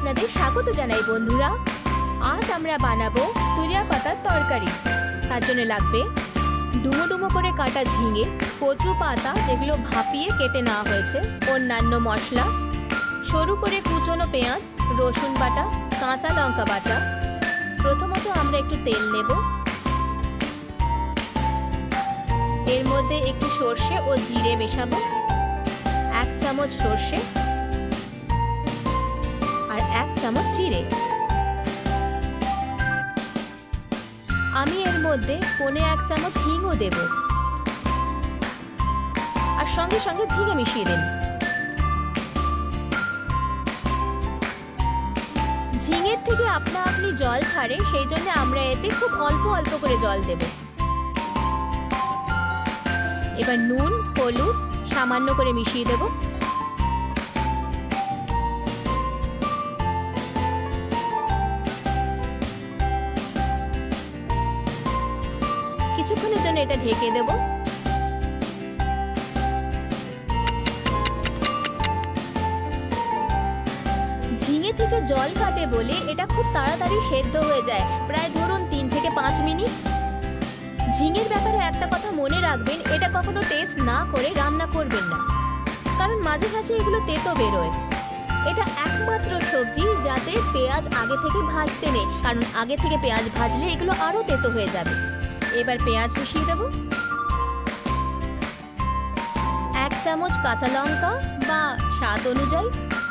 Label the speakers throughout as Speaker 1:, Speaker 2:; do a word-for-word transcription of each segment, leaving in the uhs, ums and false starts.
Speaker 1: আপনাদের স্বাগত জানাই বন্ধুরা। আজ আমরা বানাবো তুরিয়া পাতার তরকারি। তার জন্য লাগবে ডুমো ডুমো করে কাটা ঝিঙে, কচু পাতা যেগুলো ভাপিয়ে কেটে নেওয়া হয়েছে, অন্যান্য মশলা, সরু করে কুচনো পেঁয়াজ, রসুন বাটা, কাঁচা লঙ্কা বাটা। প্রথমত আমরা একটু তেল নেব, এর মধ্যে একটু সর্ষে ও জিরে মেশাবো, এক চামচ সর্ষে আর এক চামচ জিরে। আমি এর মধ্যে পৌনে এক চামচ হিংও দেব আর সঙ্গে সঙ্গে ঝিঙে মিশিয়ে দিন। ঝিঙের থেকে আপনা আপনি জল ছাড়ে, সেই জন্য আমরা এতে খুব অল্প অল্প করে জল দেব। এবার নুন, হলুদ সামান্য করে মিশিয়ে দেব। কিছুক্ষণের জন্য এটা ঢেকে দেব। ঝিঙে থেকে জল কাটে বলে এটা খুব তাড়াতাড়ি সেদ্ধ হয়ে যায়, প্রায় ধরুন তিন থেকে পাঁচ মিনিট। ঝিঙের ব্যাপারে একটা কথা মনে রাখবেন, এটা কখনো টেস্ট না করে রান্না করবেন না, কারণ মাঝে সাঝে এগুলো তেতো বেরোয়। এটা একমাত্র সবজি যাতে পেঁয়াজ আগে থেকে ভাজতে নেই, কারণ আগে থেকে পেঁয়াজ ভাজলে এগুলো আরো তেতো হয়ে যাবে। এবার পেঁয়াজ মিশিয়ে দেব, এক চামচ কাঁচা লঙ্কা বা স্বাদ অনুযায়ী,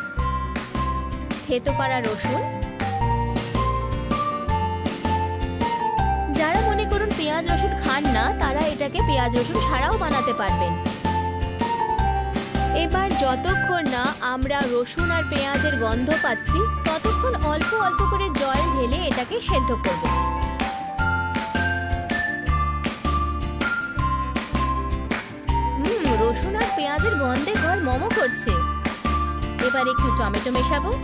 Speaker 1: থেতো করা রসুন। যারা মনে করুন পেঁয়াজ রসুন খান না, তারা এটাকে পেঁয়াজ রসুন ছাড়াও বানাতে পারবেন। এবার যতক্ষণ না আমরা রসুন আর পেঁয়াজের গন্ধ পাচ্ছি, ততক্ষণ অল্প অল্প করে জল ঢেলে এটাকে সেদ্ধ করব। হুম রসুন আর পেঁয়াজের গন্ধে ঘর মমো করছে। এবার একটু টমেটো মেশাবো।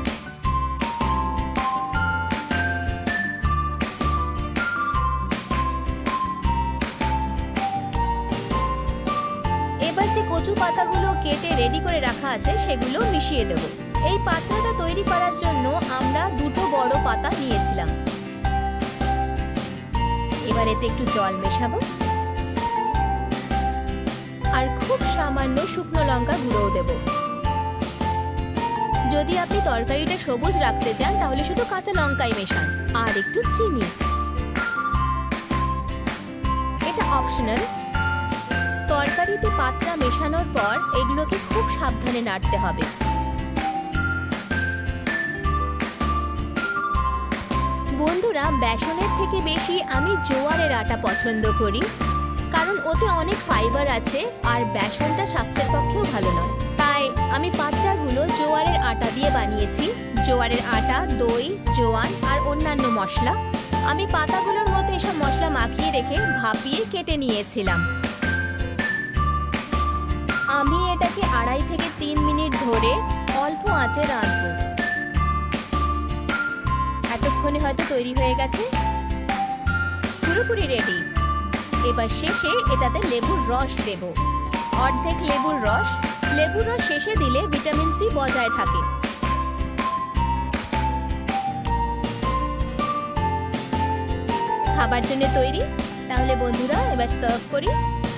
Speaker 1: এবার যে কচু পাতাগুলো কেটে রেডি করে রাখা আছে সেগুলো মিশিয়ে দেব। এই পাতাটা তৈরি করার জন্য আমরা দুটো বড় পাতা নিয়েছিলাম। এবার এতে একটু জল মেশাবো আর খুব সামান্য শুকনো লঙ্কা গুঁড়োও দেব। যদি আপনি তরকারিটা সবুজ রাখতে চান তাহলে শুধু কাঁচা লঙ্কাই মেশান, আর একটু চিনি। এটা অপশনাল। তরকারিতে পাতা মেশানোর পর এগুলোকে খুব সাবধানে নাড়তে হবে। বন্ধুরা, বেসনের থেকে বেশি আমি জোয়ারের আটা পছন্দ করি, কারণ ওতে অনেক ফাইবার আছে আর বেসনটা স্বাস্থ্যের পক্ষেও ভালো নয়। তাই আমি পাতাগুলো জোয়ারের আটা দিয়ে বানিয়েছি। জোয়ারের আটা, দই, জোয়ান আর অন্যান্য মশলা। আমি পাতাগুলোর মধ্যে এসব মশলা মাখিয়ে রেখে ভাপিয়ে কেটে নিয়েছিলাম। আমি এটাকে আড়াই থেকে তিন মিনিট ধরে অল্প আঁচে রাঁধবো। এতক্ষণে হয়তো তৈরি হয়ে গেছে, পুরোপুরি রেডি। এবার শেষে এটাতে লেবুর রস দেব, অর্ধেক লেবুর রস। লেবুর রস শেষে দিলে ভিটামিন সি বজায় থাকে। খাবার জন্য তৈরি। তাহলে বন্ধুরা, এবার সার্ভ করি।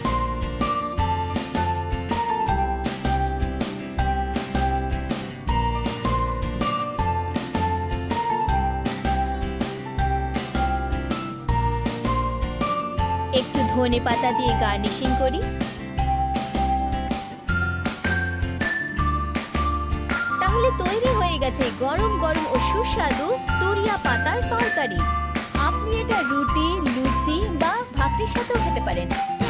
Speaker 1: একটু ধনে পাতা দিয়ে গার্নিশিং করি। তাহলে তৈরি হয়ে গেছে গরম গরম ও সুস্বাদু তুরিয়া পাতার তরকারি। আপনি এটা রুটি, লুচি বা ভাকরির সাথেও খেতে পারেন।